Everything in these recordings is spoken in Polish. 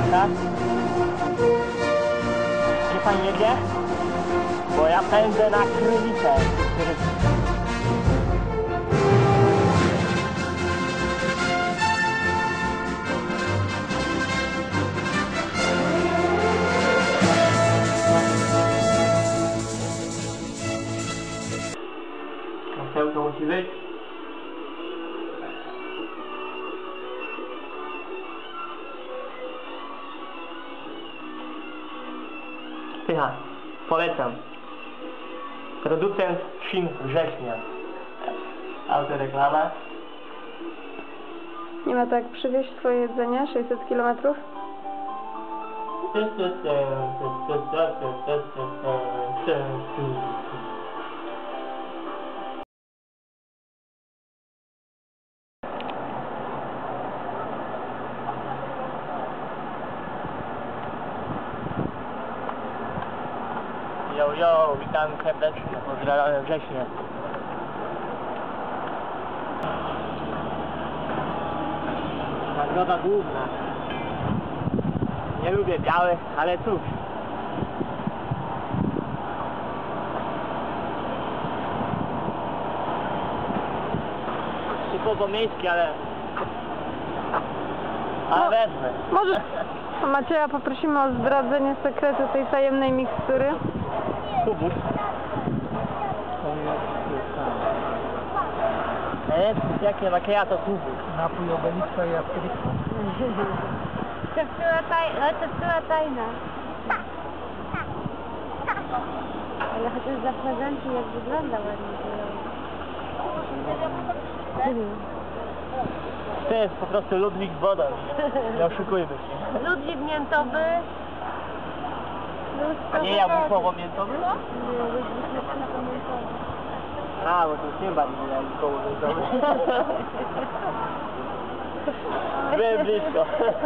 tak? Gdzie pan jedzie? Bo ja pędzę na Krywicę. Masełko musi być. Pycha, polecam. Producent Szyn Września. Autoreklama. Nie ma tak przywieźć twoje jedzenie 600 km? Jo, witam serdecznie, pozdrawiam Wrześnie. Nagroda główna. Nie lubię białych, ale cóż. Typowo miejskie, ale wezmę. Może Macieja poprosimy o zdradzenie sekretu tej tajemnej mikstury. Kubus. Jakie macchiato kubus. Napój obeliska i asterika. To była tajna. Ale chociaż zaprezentuj, jak wygląda ładnie. To jest po prostu Ludwik z wodą. Nie oszukujmy się. Ludwik miętowy. A nie jabłkowo miętowy? Nie, Ludwik miętowy. A, bo to już nie bardziej jabłkowo miętowy. Byłem blisko.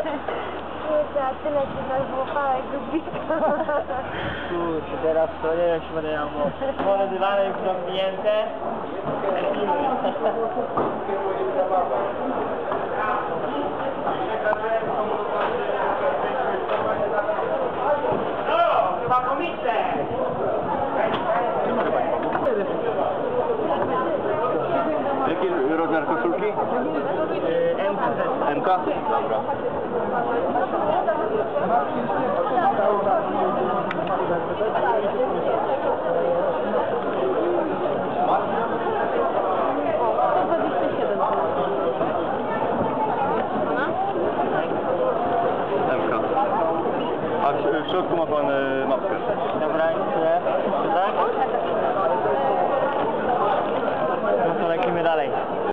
Tyle się zalwopałeś, Ludwika. Kurczę, teraz to nie wiem, czy będę miał moc. Poledywane już zamknięte. No, chyba komiczne. Jaki rozmiar koszulki? MK. MK? Dobra. MK. A w środku ma pan mapkę. Dobra, tyle. Tak? No to lecimy dalej.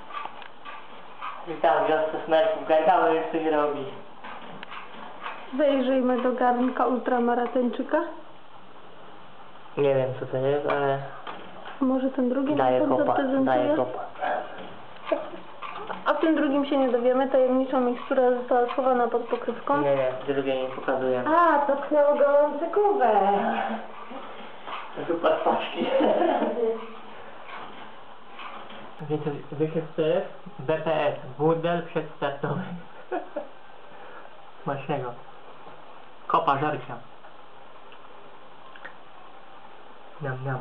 Witam, wiosce smerków. Gajkały już coś robi. Zajrzyjmy do garnka ultramaratończyka. Nie wiem co to jest, ale Może ten drugi daje nam kopa, zaprezentuje? daje kopa. A w tym drugim się nie dowiemy. Tajemnicza mikstura została schowana pod pokrywką. Nie, drugie nie pokazuję. A, to tknęło gorący kubek. To chyba paczki. Wiecie co to jest? BPS, burdel przedstartowy. Smacznego. Kopa żarcia. Niam, niam.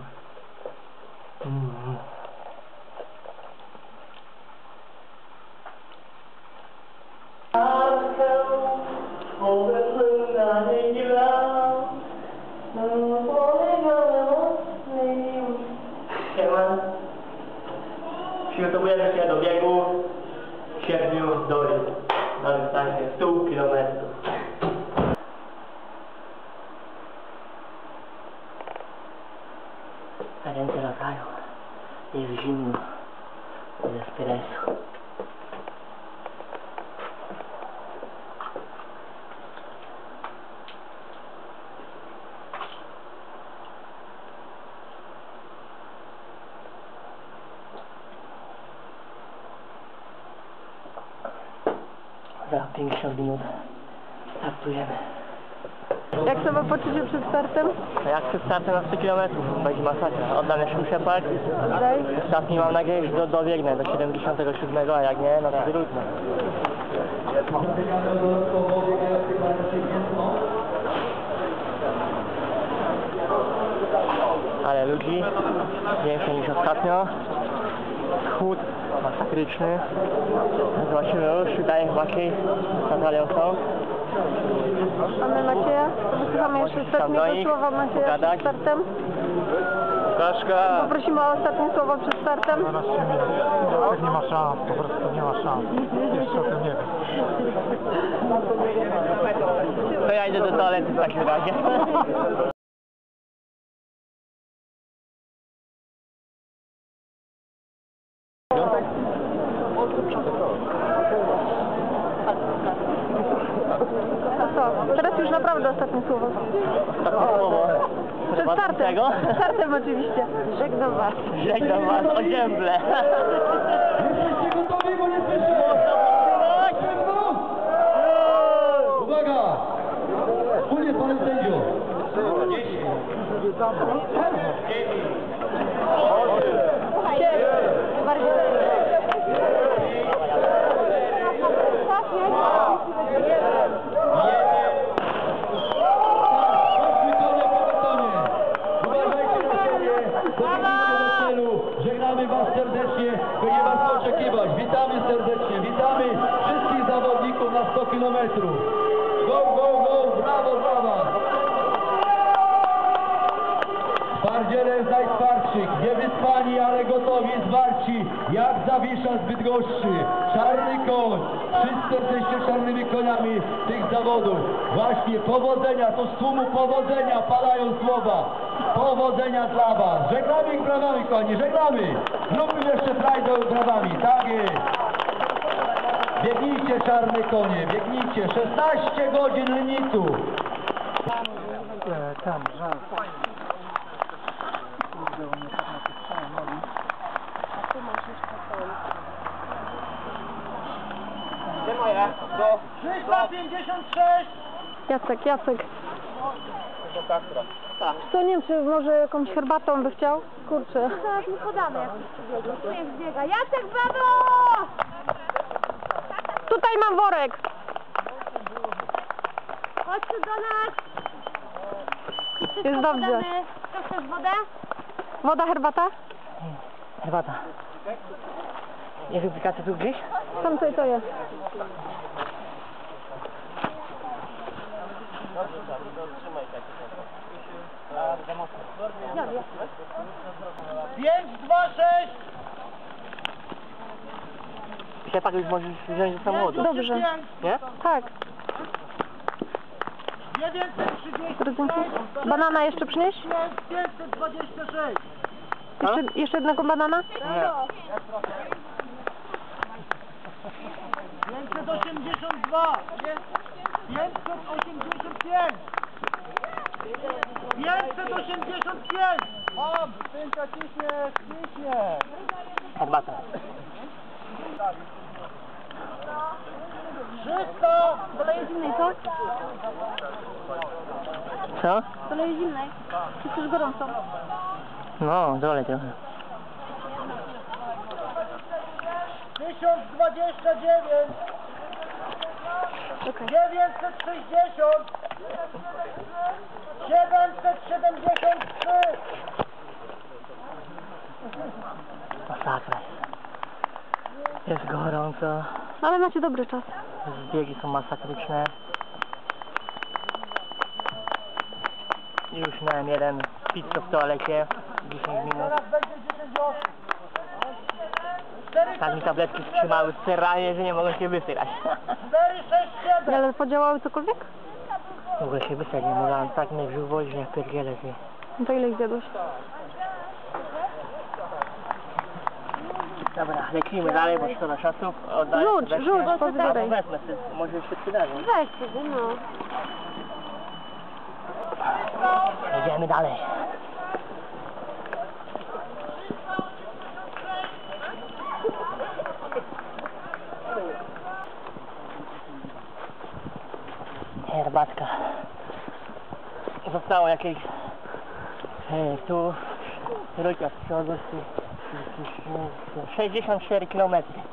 Siema. Przygotowujemy się do biegu w sierpniu do na dystansie 100 km. Ręce latają. Jest zimno. Jest espresso. Za 50 minut startujemy. Jak samopoczucie przed startem? A jak przed startem na 100 km będzie masakra. Oddam jeszcze Shepard. Daj. Ostatni mam nadzieję, że dobiegnę do 77, a jak nie, no to wrócę. ludzi, więcej niż ostatnio. Chłód masakryczny. Zobaczymy już, tutaj chłopaki z Natalią są. Mamy Macieja. Wysłuchamy jeszcze ostatniego słowa Macieja pogadać. przed startem. Łukaszka! Poprosimy o ostatnie słowo przed startem. Nie ma szans, po prostu nie ma szans. Jeszcze o tym nie wiem. To ja idę do toalety w takim razie. A co? Teraz już naprawdę ostatnie słowo. Ostatnie słowo. Przed startem. Czego? Przed startem oczywiście. Żegnam was. Żegnam was o ziemble. Jesteście gotowi, bo nie słyszę! Uwaga! Wspólnie z panem sędzią. Żegnamy was serdecznie, by nie was oczekiwać. Witamy serdecznie, witamy wszystkich zawodników na 100 km. Go, go, go, brawo, brawo! Twardziele z najtwardszych, niewyspani, ale gotowi, zwarci, jak Zawisza z Bydgoszczy. Czarny koń, wszyscy jesteście czarnymi koniami tych zawodów. Właśnie powodzenia, to z tłumu powodzenia padają słowa. Powodzenia dla was. Żegnamy ich brawami, kochani, żegnamy. Zróbmy jeszcze frajdę brawami, tak jest. Biegnijcie, czarne konie, biegnijcie. 16 godzin limitu. Tam, żal. Kurde, u mnie tak napisałem, nogi. Gdzie moje? Do 356! Jacek. do Kastra. Tak. Co, nie wiem, czy może jakąś herbatą by chciał? Kurczę. Zaraz mu podamy, jak przybiegnie. Tu jak zbiega. Jacek, brawo! Tutaj mam worek. Chodź tu do nas. Jest dobrze. Podamy. Kto chcesz wodę? Woda, herbata? Herbata. Jest aplikacja tu gdzieś? Tam to jest. Ja wiem. 5, 2, 6! Siepak już możesz wziąć do samochodu. Dobrze. Nie? Tak. 930, Banana jeszcze przynieść? 526. Jeszcze jednego banana? Nie. 582, 585, 585. Mam, sędzia ciśnie. Herbata. 300. Doleję zimnej, co? Co? Doleję zimnej. Czy chcesz gorącą? No, dole trochę. 1029, Czekaj. 960, 773. Masakra jest. Jest gorąco. Ale macie dobry czas. Zbiegi są masakryczne. Już miałem jeden pizzo w toalecie. 10 minut. Teraz będzie 10 osób. Tak mi tabletki trzymały serranie, że nie mogę się wysyrać. 4, 6, 7. Ale podziałały cokolwiek? Mogę się wysrać, nie mogłem, tak mnie brzuch boli, że ja pierdzielę się. No to ile ich zjadłeś? Dobra, lecimy dalej, bo szkoda czasu. Oddaję Rzuć, wezmę. rzuć, Tak, pozbieraj. wezmę, może się przydarzy. Weź sobie, no. Jedziemy dalej. Herbatka. Zostało jakieś tu trójka z przodu 64 km,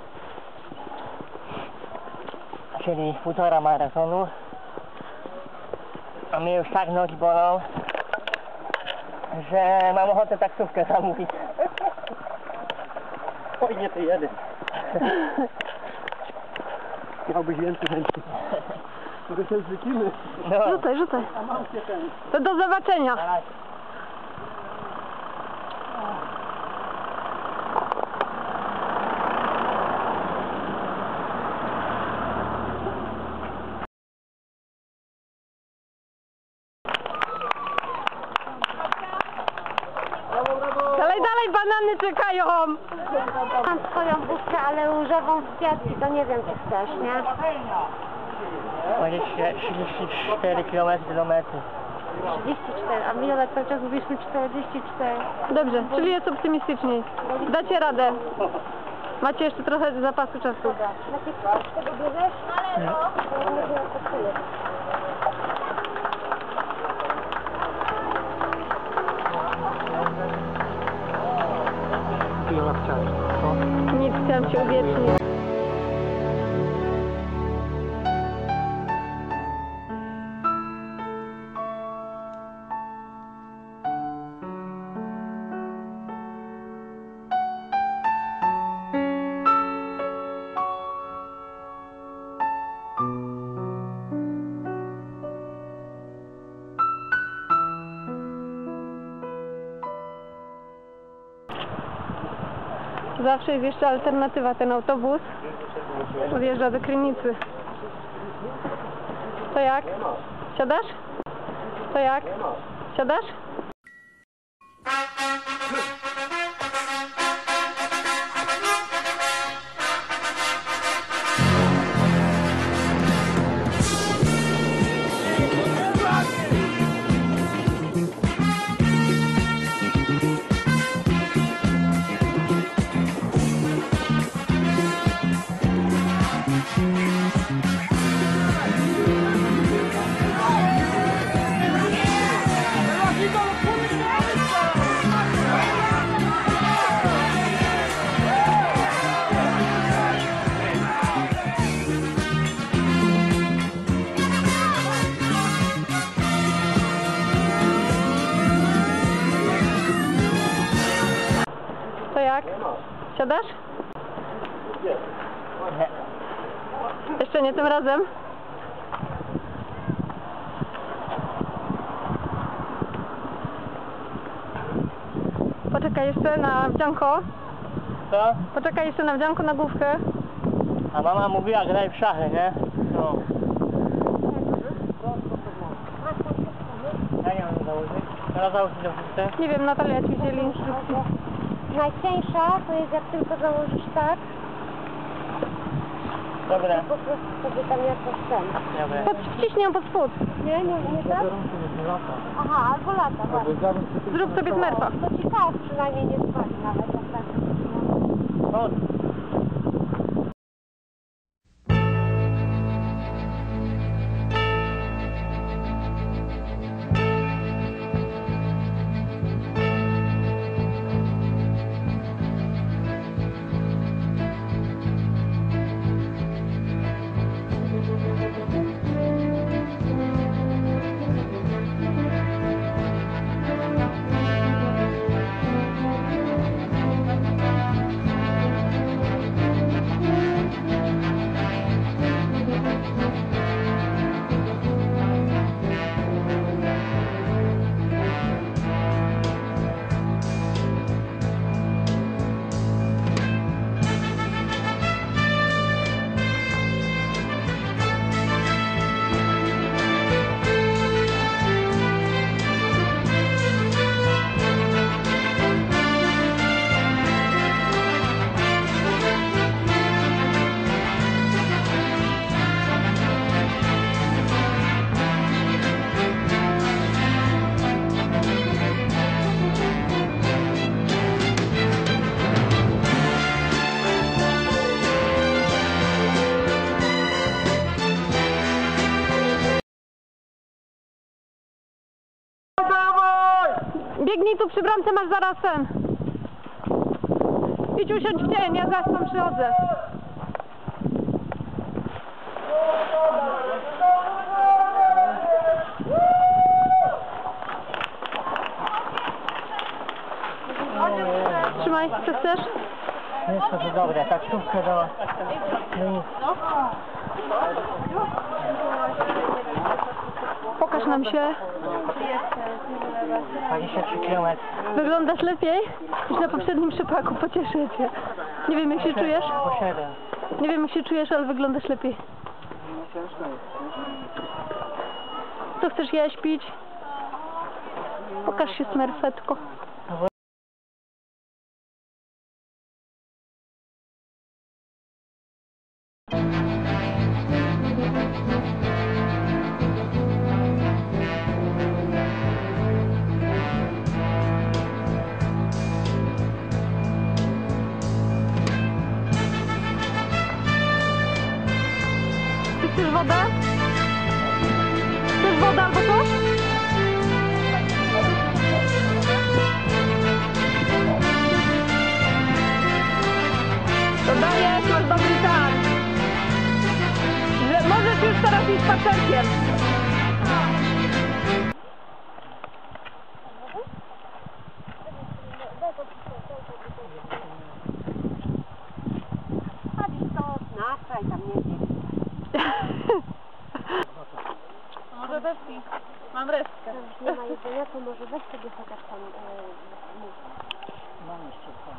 czyli 1,5 maratonu, a mnie już tak nogi bolą, że mam ochotę taksówkę zamówić. Oj, nie ty jeden. Miałbyś więcej chęci. Może się zwykimy. No. Rzucaj, rzucaj. To do zobaczenia. Dalej, dalej, banany czekają. Mam swoją buźkę, ale różową z kwiatki, to nie wiem, czy chcesz, nie? 34 km do metry. 34, a Violet cały czas mówiliśmy 44. Dobrze, czyli jest optymistyczniej. Dacie radę. Macie jeszcze trochę zapasu czasu. Macie z tego bierzesz? Ale no. To nie było to tyle. Ile chciałeś? Co? Nic, chciałam się uwiecznić. Zawsze jest jeszcze alternatywa, ten autobus odjeżdża do Krynicy. To jak? Siadasz? To jak? Siadasz? To jak? Siadasz? Nie. Jeszcze nie tym razem? Poczekaj jeszcze na wdzianko. Co? Poczekaj jeszcze na wdzianko, na główkę. A mama mówiła, graj w szachy, nie? No. Ja nie mam założyć. Teraz założyć do wszystkie. Nie wiem, Natalia ci wzięli instrukcję. Najcieńsza to jest jak tylko założysz tak, Dobra. po prostu sobie tam jakoś ten. Dobra. Wciśnij ją pod spód. Nie tak? Nie lata. Aha, albo lata, właśnie. Zrób sobie smerfa. To ci kaos przynajmniej nie spadnie nawet jak tak. No. Biegnij tu przy bramce, masz zaraz ten. Idź usiądź w cień, ja zaraz tam przychodzę. Co chcesz? Jeszcze to dobre, taksówkę dała. No nic. Pokaż nam się. 23 km. Wyglądasz lepiej niż na poprzednim przypaku, pocieszę cię. Nie wiem jak się czujesz? Po 7. Nie wiem jak się czujesz, ale wyglądasz lepiej. Co chcesz jeść, pić? Pokaż się, smerfetko. Ty chcesz wodę? Chcesz wodę albo coś? To dajesz, masz dobry czas. Że możesz już teraz iść spacerkiem. Nakraj tam, nie wiem. Może Pepsi. Mam resztę. Już nie ma jedzenia, to może weź sobie chociaż tam mów. Mam jeszcze tam.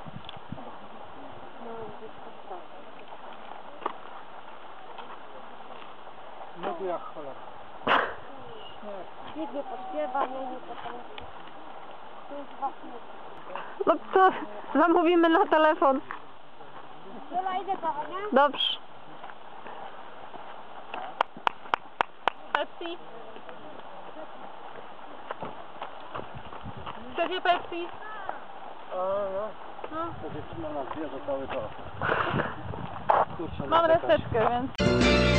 No, gdzieś to. No jak cholera. Nikt nie pośpiewa, nie potańczy. To jest właśnie. No to zamówimy na telefon. Dobra, idę kochać, nie? Dobrze. Pepsi. Chcecie Pepsi? To dziewczyna nas bierze cały czas. Kurczę, Mam reseczkę, więc...